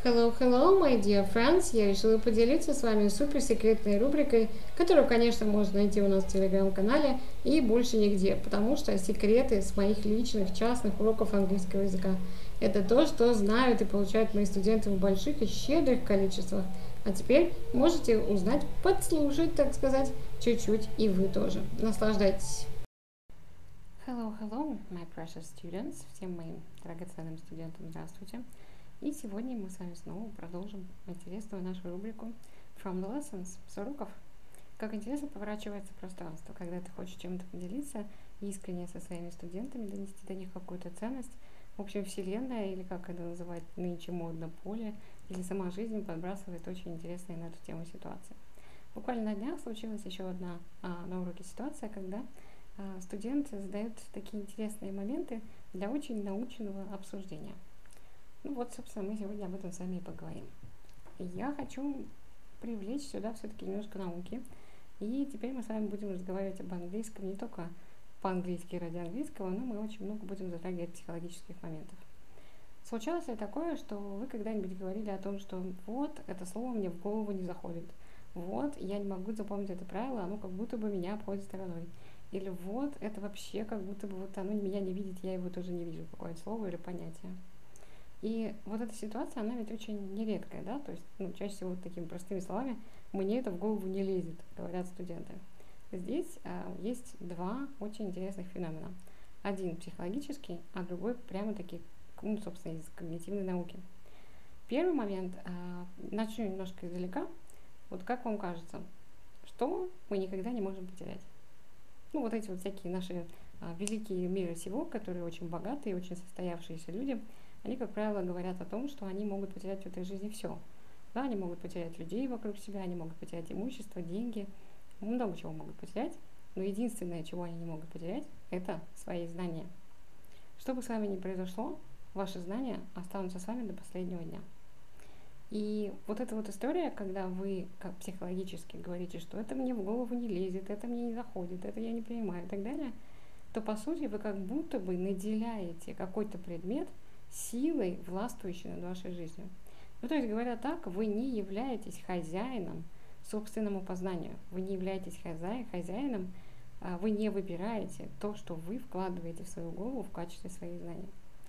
Hello, hello, my dear friends! Я решила поделиться с вами суперсекретной рубрикой, которую, конечно, можно найти у нас в телеграм-канале и больше нигде, потому что секреты с моих личных частных уроков английского языка. Это то, что знают и получают мои студенты в больших и щедрых количествах. А теперь можете узнать, подслушать, так сказать, чуть-чуть и вы тоже. Наслаждайтесь! Hello, hello, my precious students! Всем моим драгоценным студентам здравствуйте! И сегодня мы с вами снова продолжим интересную нашу рубрику From the Lessons, с уроков. Как интересно поворачивается пространство, когда ты хочешь чем-то поделиться искренне со своими студентами, донести до них какую-то ценность. В общем, вселенная, или как это называют нынче модно, поле, или сама жизнь подбрасывает очень интересные на эту тему ситуации. Буквально на днях случилась еще одна на уроке ситуация, когда студент задает такие интересные моменты для очень научного обсуждения. Ну вот, собственно, мы сегодня об этом с вами и поговорим. Я хочу привлечь сюда все-таки немножко науки. И теперь мы с вами будем разговаривать об английском не только по-английски ради английского, но мы очень много будем затрагивать психологических моментов. Случалось ли такое, что вы когда-нибудь говорили о том, что вот, это слово мне в голову не заходит, вот, я не могу запомнить это правило, оно как будто бы меня обходит стороной, или вот, это вообще как будто бы вот оно меня не видит, я его тоже не вижу, какое-то слово или понятие. И вот эта ситуация, она ведь очень нередкая, да, то есть, чаще всего вот такими простыми словами «мне это в голову не лезет», говорят студенты. Здесь есть два очень интересных феномена. Один психологический, а другой прямо-таки, собственно, из когнитивной науки. Первый момент, начну немножко издалека. Вот как вам кажется, что мы никогда не можем потерять? Вот эти вот всякие наши великие мира сего, которые очень богатые, очень состоявшиеся люди, они, как правило, говорят о том, что они могут потерять в этой жизни все. Да, они могут потерять людей вокруг себя, они могут потерять имущество, деньги, много чего могут потерять, но единственное, чего они не могут потерять, это свои знания. Что бы с вами ни произошло, ваши знания останутся с вами до последнего дня. И вот эта вот история, когда вы как психологически говорите, что это мне в голову не лезет, это мне не заходит, это я не понимаю и так далее, то по сути вы как будто бы наделяете какой-то предмет силой, властвующей над вашей жизнью. То есть, говоря так, вы не являетесь хозяином собственному познанию. Вы не являетесь хозяином, вы не выбираете то, что вы вкладываете в свою голову в качестве своих знаний.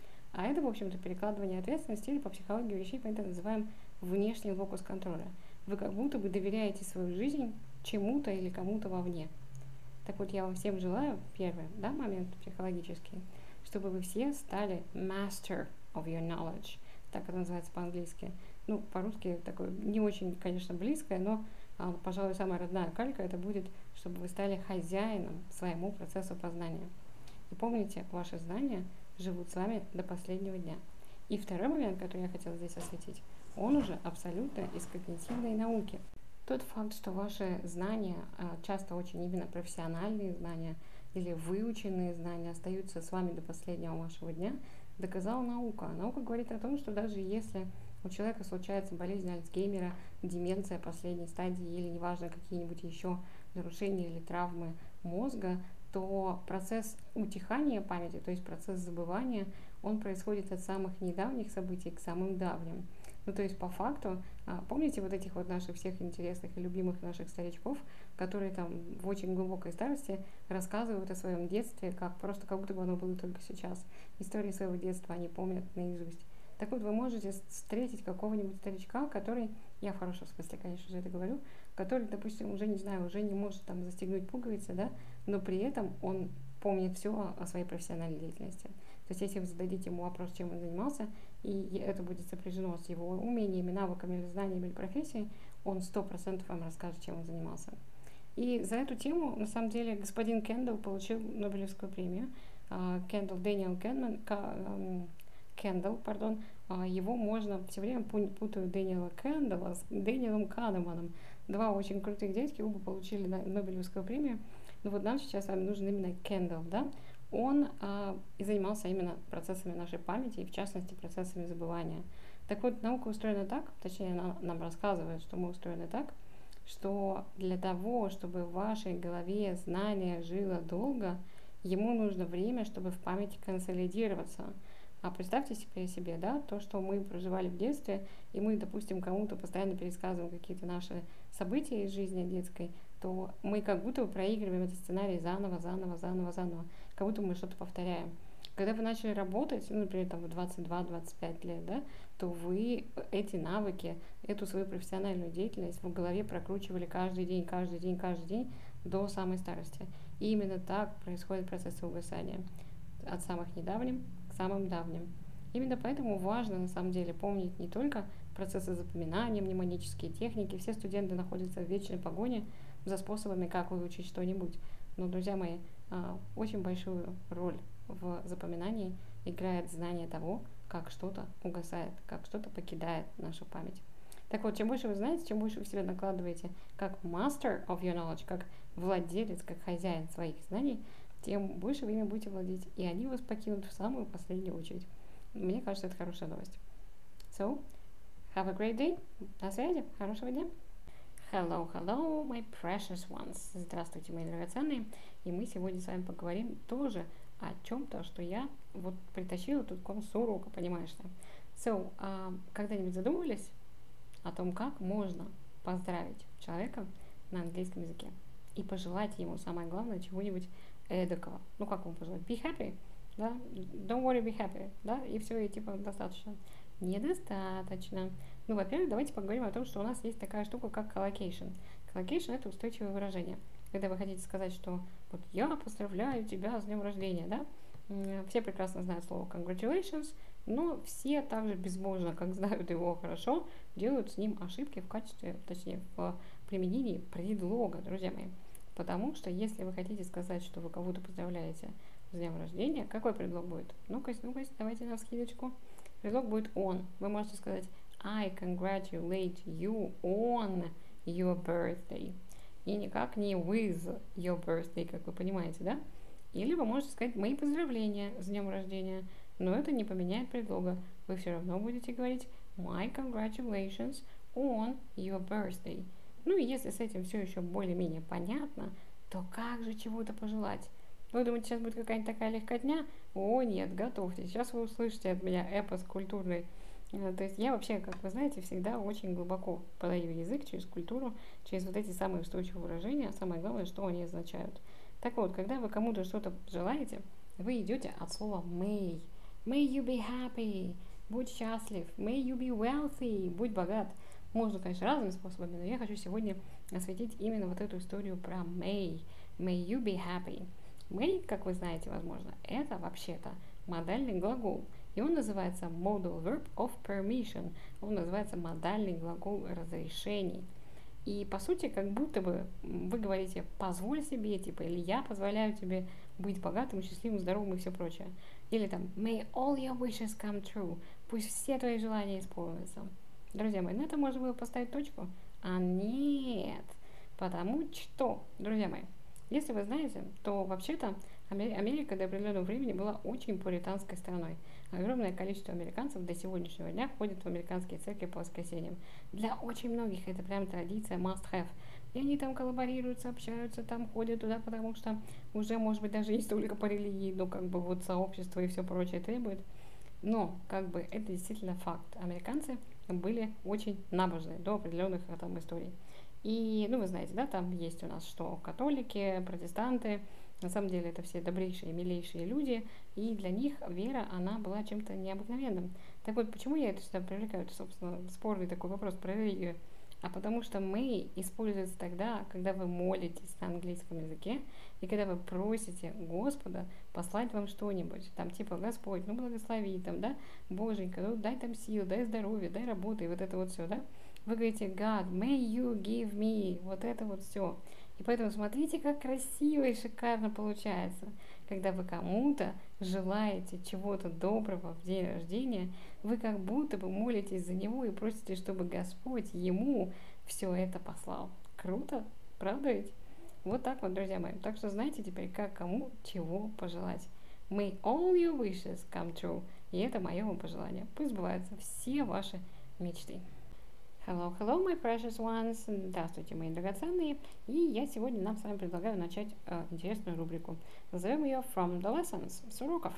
А это, в общем-то, перекладывание ответственности, или по психологии вещей мы это называем внешний локус контроля. Вы как будто бы доверяете свою жизнь чему-то или кому-то вовне. Так вот, я вам всем желаю, первый момент психологический, чтобы вы все стали master of your knowledge, так это называется по-английски. По-русски такое не очень, конечно, близкое, но, пожалуй, самая родная калька это будет, чтобы вы стали хозяином своему процессу познания. И помните, ваши знания живут с вами до последнего дня. И второй момент, который я хотела здесь осветить, он уже абсолютно из когнитивной науки. Тот факт, что ваши знания, часто очень именно профессиональные знания или выученные знания, остаются с вами до последнего вашего дня, доказала наука. Наука говорит о том, что даже если у человека случается болезнь Альцгеймера, деменция последней стадии или, неважно, какие-нибудь еще нарушения или травмы мозга, то процесс утихания памяти, то есть процесс забывания, он происходит от самых недавних событий к самым давним. То есть по факту, помните вот этих вот наших всех интересных и любимых наших старичков, которые там в очень глубокой старости рассказывают о своем детстве, как будто бы оно было только сейчас. Истории своего детства они помнят наизусть. Так вот, вы можете встретить какого-нибудь старичка, который, я в хорошем смысле, конечно же, это говорю, который, допустим, уже не может там застегнуть пуговицы, да, но при этом он помнит все о своей профессиональной деятельности. То есть, если вы зададите ему вопрос, чем он занимался, и это будет сопряжено с его умениями, навыками, или знаниями, или профессией, он 100% вам расскажет, чем он занимался. И за эту тему, на самом деле, господин Кендалл получил Нобелевскую премию. Дэниел Кендалл, его можно все время путают Дэниела Кендалла с Дэниелом Канеманом. Два очень крутых дядьки, оба получили Нобелевскую премию. Но вот нам сейчас с вами нужен именно Кендалл, да? Он и занимался именно процессами нашей памяти, и в частности процессами забывания. Так вот, наука устроена так, точнее, она нам рассказывает, что мы устроены так, что для того, чтобы в вашей голове знание жило долго, ему нужно время, чтобы в памяти консолидироваться. А представьте себе, да, то, что мы проживали в детстве, и мы, допустим, кому-то постоянно пересказываем какие-то наши события из жизни детской, то мы как будто бы проигрываем этот сценарий заново, как будто мы что-то повторяем. Когда вы начали работать, ну, например, там в 22-25 лет, да, то вы эти навыки, эту свою профессиональную деятельность в голове прокручивали каждый день до самой старости. И именно так происходит процесс угасания. От самых недавних к самым давним. Именно поэтому важно, на самом деле, помнить не только процессы запоминания, мнемонические техники. Все студенты находятся в вечной погоне за способами, как выучить что-нибудь. Но, друзья мои, очень большую роль в запоминании играет знание того, как что-то угасает, как что-то покидает нашу память. Так вот, чем больше вы знаете, чем больше вы в себя накладываете как master of your knowledge, как владелец, как хозяин своих знаний, тем больше вы ими будете владеть, и они вас покинут в самую последнюю очередь. Мне кажется, это хорошая новость. So, have a great day. На связи. Хорошего дня. Hello, hello, my precious ones. Здравствуйте, мои драгоценные. И мы сегодня с вами поговорим тоже о чем-то, что я вот притащила тут к вам с урока, понимаешь ли. So, когда-нибудь задумывались о том, как можно поздравить человека на английском языке и пожелать ему, самое главное, чего-нибудь эдакого. Ну, как вам пожелать? Be happy, да? Don't worry, be happy, да? И все, и типа достаточно. Недостаточно. Ну, во-первых, давайте поговорим о том, что у нас есть такая штука, как collocation. Collocation — это устойчивое выражение. Когда вы хотите сказать, что вот я поздравляю тебя с днем рождения, да? Все прекрасно знают слово congratulations, но все также безбожно, как знают его хорошо, делают с ним ошибки в качестве, точнее, в применении предлога, друзья мои. Потому что если вы хотите сказать, что вы кого-то поздравляете с днем рождения, какой предлог будет? Ну-ка, давайте на вскидочку. Предлог будет on. Вы можете сказать I congratulate you on your birthday. И никак не with your birthday, как вы понимаете, да? Или вы можете сказать мои поздравления с днем рождения, но это не поменяет предлога. Вы все равно будете говорить my congratulations on your birthday. Ну и если с этим все еще более-менее понятно, то как же чего-то пожелать? Вы думаете, сейчас будет какая-нибудь такая легкотня? О, нет, готовьтесь. Сейчас вы услышите от меня эпос культурный. То есть я вообще, как вы знаете, всегда очень глубоко подаю язык через культуру, через вот эти самые устойчивые выражения, а самое главное, что они означают. Так вот, когда вы кому-то что-то желаете, вы идете от слова may. May you be happy. Будь счастлив. May you be wealthy. Будь богат. Можно, конечно, разными способами, но я хочу сегодня осветить именно вот эту историю про may. May you be happy. May, как вы знаете, возможно, это вообще-то модальный глагол. И он называется modal verb of permission. Он называется модальный глагол разрешений. И по сути, как будто бы вы говорите «позволь себе», типа, или «я позволяю тебе быть богатым, счастливым, здоровым» и все прочее. Или там «may all your wishes come true», пусть все твои желания исполнятся. Друзья мои, на это можно было поставить точку. А нет, потому что, друзья мои, если вы знаете, то вообще-то Америка до определенного времени была очень пуританской страной. Огромное количество американцев до сегодняшнего дня ходят в американские церкви по воскресеньям. Для очень многих это прям традиция must have. И они там коллаборируются, общаются, там ходят туда, потому что уже, может быть, даже не столько по религии, но как бы вот сообщество и все прочее требует. Но, как бы, это действительно факт. Американцы были очень набожны до определенных там историй. И, ну, вы знаете, да, там есть у нас что католики, протестанты, на самом деле это все добрейшие, милейшие люди, и для них вера, она была чем-то необыкновенным. Так вот, почему я это сюда привлекаю? Это, собственно, спорный такой вопрос про религию. А потому что may используется тогда, когда вы молитесь на английском языке, и когда вы просите Господа послать вам что-нибудь, там типа Господь, ну благослови, там, да, Боженька, ну дай там сил, дай здоровья, дай работы, и вот это вот все, да. Вы говорите God, may you give me, вот это вот все. И поэтому смотрите, как красиво и шикарно получается, когда вы кому-то желаете чего-то доброго в день рождения, вы как будто бы молитесь за него и просите, чтобы Господь ему все это послал. Круто, правда ведь? Вот так вот, друзья мои. Так что знаете теперь, как кому чего пожелать. May all your wishes come true. И это мое вам пожелание. Пусть сбываются все ваши мечты. Hello, hello, my precious ones! Здравствуйте, мои драгоценные! И я сегодня нам с вами предлагаю начать интересную рубрику. Назовем ее From the Lessons, с уроков.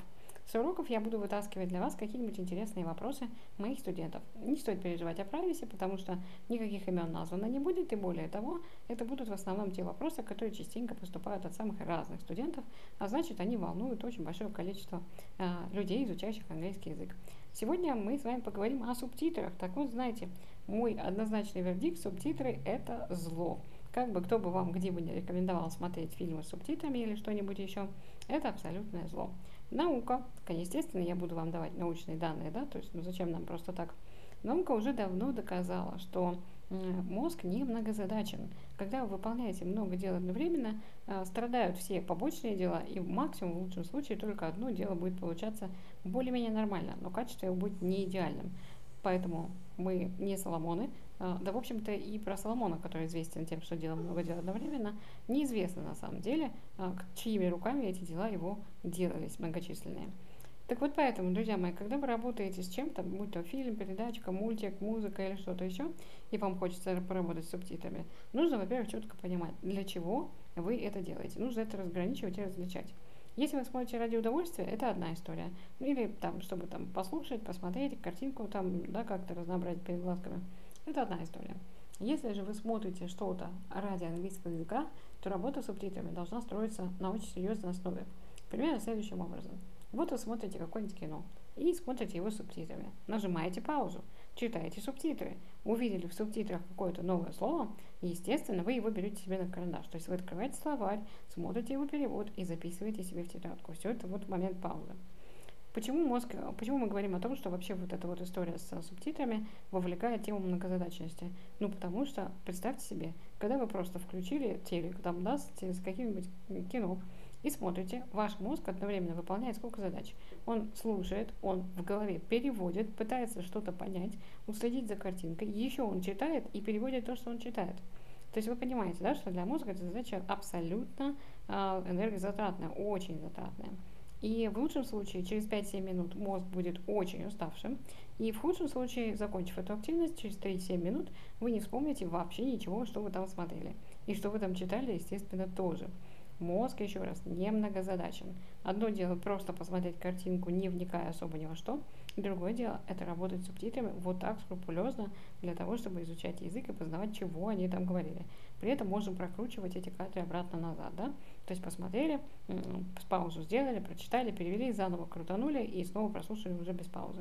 С уроков я буду вытаскивать для вас какие-нибудь интересные вопросы моих студентов. Не стоит переживать о privacy, потому что никаких имен названо не будет, и более того, это будут в основном те вопросы, которые частенько поступают от самых разных студентов, а значит, они волнуют очень большое количество людей, изучающих английский язык. Сегодня мы с вами поговорим о субтитрах. Так вот, знаете, мой однозначный вердикт: субтитры – это зло. Как бы кто бы вам где бы не рекомендовал смотреть фильмы с субтитрами или что-нибудь еще, это абсолютное зло. Наука, естественно, я буду вам давать научные данные, да, то есть, зачем нам просто так? Наука уже давно доказала, что мозг не многозадачен. Когда вы выполняете много дел одновременно, страдают все побочные дела, и максимум, в лучшем случае, только одно дело будет получаться более-менее нормально, но качество его будет не идеальным. Поэтому мы не Соломоны. Да, в общем-то, и про Соломона, который известен тем, что делал много дел одновременно, неизвестно на самом деле, чьими руками эти дела его делались многочисленные. Так вот поэтому, друзья мои, когда вы работаете с чем-то, будь то фильм, передачка, мультик, музыка или что-то еще, и вам хочется поработать с субтитрами, нужно, во-первых, четко понимать, для чего вы это делаете. Нужно это разграничивать и различать. Если вы смотрите ради удовольствия, это одна история. Или там, чтобы там послушать, посмотреть, картинку там, да, как-то разнообразить перед глазками. Это одна история. Если же вы смотрите что-то ради английского языка, то работа с субтитрами должна строиться на очень серьезной основе. Примерно следующим образом. Вот вы смотрите какое-нибудь кино и смотрите его с субтитрами. Нажимаете паузу, читаете субтитры. Увидели в субтитрах какое-то новое слово, и, естественно, вы его берете себе на карандаш. То есть вы открываете словарь, смотрите его перевод и записываете себе в тетрадку. Все это вот в момент паузы. Почему мы говорим о том, что вообще вот эта вот история с субтитрами вовлекает тему многозадачности? Ну, потому что, представьте себе, когда вы просто включили телек, там, да, с каким-нибудь кино, и смотрите, ваш мозг одновременно выполняет сколько задач. Он слушает, он в голове переводит, пытается что-то понять, уследить за картинкой, еще он читает и переводит то, что он читает. То есть вы понимаете, да, что для мозга эта задача абсолютно энергозатратная, очень затратная. И в лучшем случае через 5-7 минут мозг будет очень уставшим, и в худшем случае, закончив эту активность, через 3-7 минут вы не вспомните вообще ничего, что вы там смотрели. И что вы там читали, естественно, тоже. Мозг, еще раз, не многозадачен. Одно дело просто посмотреть картинку, не вникая особо ни во что. Другое дело это работать с субтитрами вот так скрупулезно для того, чтобы изучать язык и познавать, чего они там говорили. При этом можем прокручивать эти кадры обратно-назад, да? То есть посмотрели, паузу сделали, прочитали, перевели, заново крутанули и снова прослушали уже без паузы.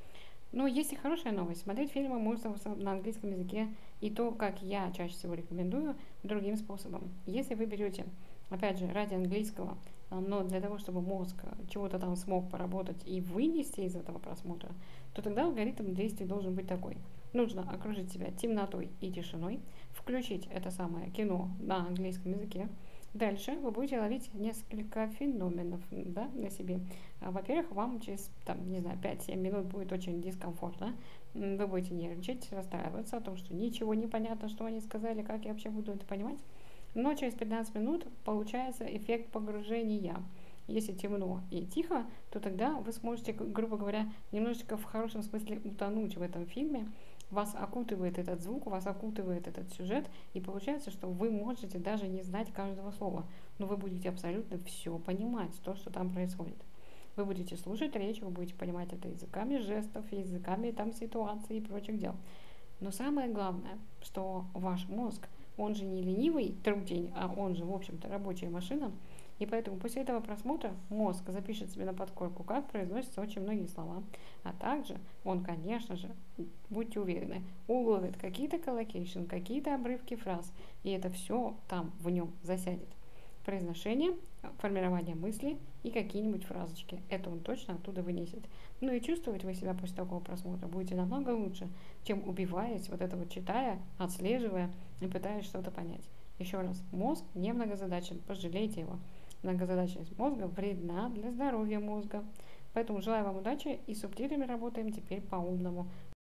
Но есть и хорошая новость. Смотреть фильмы можно на английском языке, и то, как я чаще всего рекомендую, другим способом. Если вы берете, опять же, ради английского, но для того, чтобы мозг чего-то там смог поработать и вынести из этого просмотра, то тогда алгоритм действий должен быть такой. Нужно окружить себя темнотой и тишиной, включить это самое кино на английском языке. Дальше вы будете ловить несколько феноменов, да, на себе. Во-первых, вам через, там, не знаю, 5-7 минут будет очень дискомфортно. Вы будете нервничать, расстраиваться о том, что ничего не понятно, что они сказали, как я вообще буду это понимать. Но через 15 минут получается эффект погружения. Если темно и тихо, то тогда вы сможете, грубо говоря, немножечко в хорошем смысле утонуть в этом фильме. Вас окутывает этот звук, вас окутывает этот сюжет, и получается, что вы можете даже не знать каждого слова, но вы будете абсолютно все понимать, то, что там происходит. Вы будете слушать речь, вы будете понимать это языками жестов, языками там ситуаций и прочих дел. Но самое главное, что ваш мозг, он же не ленивый трудень, а он же, в общем-то, рабочая машина, и поэтому после этого просмотра мозг запишет себе на подкорку, как произносятся очень многие слова, а также он, конечно же, будьте уверены, уловит какие-то коллокейшн, какие-то обрывки фраз, и это все там в нем засядет. Произношение, формирование мысли и какие-нибудь фразочки. Это он точно оттуда вынесет. Ну и чувствовать вы себя после такого просмотра будете намного лучше, чем убиваясь, вот это вот читая, отслеживая и пытаясь что-то понять. Еще раз, мозг не многозадачен, пожалейте его. Многозадачность мозга вредна для здоровья мозга. Поэтому желаю вам удачи, и с субтитрами работаем теперь по-умному.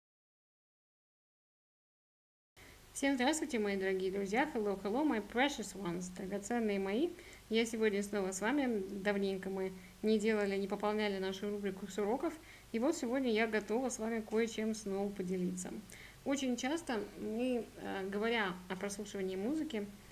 Всем здравствуйте, мои дорогие друзья. Hello, hello, my precious ones, драгоценные мои. Я сегодня снова с вами. Давненько мы не пополняли нашу рубрику с уроков. И вот сегодня я готова с вами кое-чем снова поделиться. Очень часто мы, говоря о прослушивании музыки,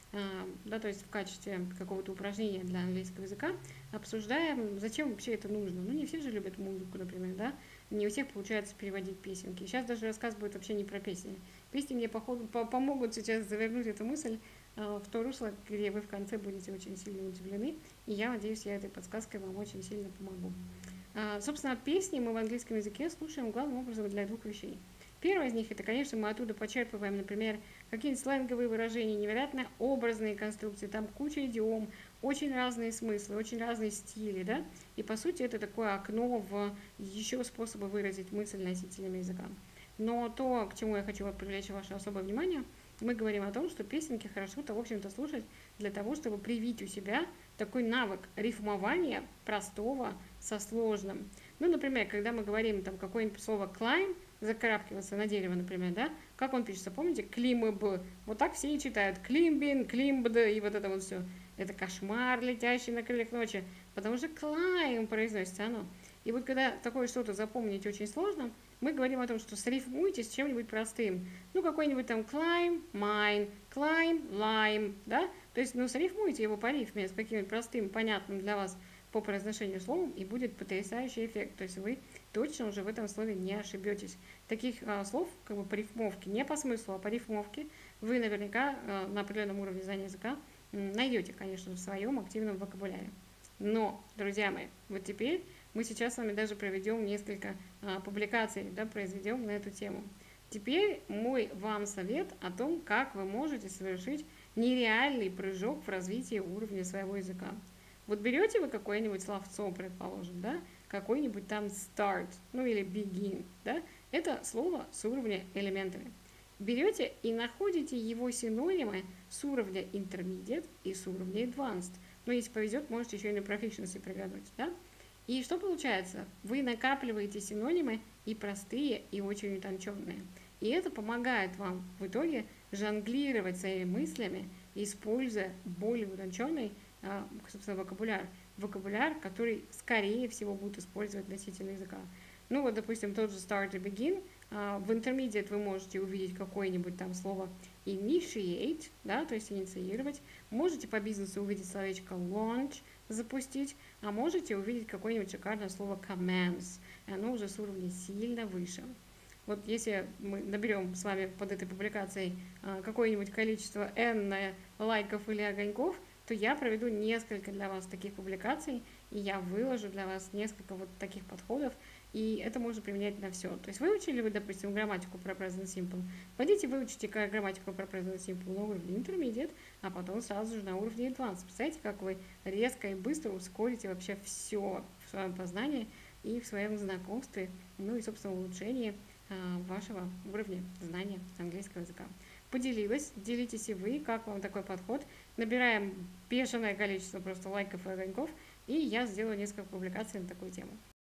да, то есть в качестве какого-то упражнения для английского языка, обсуждаем, зачем вообще это нужно. Ну, не все же любят музыку, например, да, не у всех получается переводить песенки. Сейчас даже рассказ будет вообще не про песни. Песни мне, походу, помогут сейчас завернуть эту мысль в то русло, где вы в конце будете очень сильно удивлены, и я надеюсь, я этой подсказкой вам очень сильно помогу. Собственно, песни мы в английском языке слушаем главным образом для двух вещей. Первое из них, это, конечно, мы оттуда почерпываем, например, какие-нибудь сленговые выражения, невероятно образные конструкции, там куча идиом, очень разные смыслы, очень разные стили, да, и, по сути, это такое окно в еще способы выразить мысль носителями языка. Но то, к чему я хочу привлечь ваше особое внимание, мы говорим о том, что песенки хорошо-то, в общем-то, слушать для того, чтобы привить у себя такой навык рифмования простого со сложным. Ну, например, когда мы говорим там какое-нибудь слово climb, закарабкиваться на дерево, например, да, как он пишется, помните, климб, вот так все и читают, климбин, климбд, и вот это вот все. Это кошмар, летящий на крыльях ночи, потому что climb произносится оно. И вот когда такое что-то запомнить очень сложно, мы говорим о том, что срифмуйте с чем-нибудь простым. Ну, какой-нибудь там climb, mine, climb, lime, да? То есть, ну, срифмуйте его по рифме с каким-нибудь простым, понятным для вас по произношению словом, и будет потрясающий эффект. То есть вы точно уже в этом слове не ошибетесь. Таких слов, как бы по рифмовке, не по смыслу, а по рифмовке, вы наверняка на определенном уровне знания языка найдете, конечно, в своем активном вокабуляре. Но, друзья мои, вот теперь мы сейчас с вами даже проведем несколько публикаций, да, произведем на эту тему. Теперь мой вам совет о том, как вы можете совершить нереальный прыжок в развитии уровня своего языка. Вот берете вы какое-нибудь словцо, предположим, да, какой-нибудь там start, ну или begin, да, это слово с уровня элементами. Берете и находите его синонимы с уровня intermediate и с уровня advanced. Но если повезет, можете еще и на proficiency приглянуть, да? И что получается? Вы накапливаете синонимы и простые, и очень утонченные. И это помогает вам в итоге жонглировать своими мыслями, используя более утонченный, собственно, вокабуляр. Вокабуляр, который, скорее всего, будут использовать носители языка. Ну вот, допустим, тот же start и begin. В intermediate вы можете увидеть какое-нибудь там слово initiate, да, то есть инициировать. Можете по бизнесу увидеть словечко launch, запустить, а можете увидеть какое-нибудь шикарное слово commands, и оно уже с уровня сильно выше. Вот если мы наберем с вами под этой публикацией какое-нибудь количество n лайков или огоньков, то я проведу несколько для вас таких публикаций, и я выложу для вас несколько вот таких подходов, и это можно применять на все. То есть выучили вы, допустим, грамматику про present simple, пойдите выучите грамматику про present simple на уровне intermediate, а потом сразу же на уровне advanced. Представляете, как вы резко и быстро ускорите вообще все в своем познании и в своем знакомстве, ну и, собственно, улучшении вашего уровня знания английского языка. Поделилась, делитесь и вы, как вам такой подход. Набираем бешеное количество просто лайков и огоньков, и я сделаю несколько публикаций на такую тему.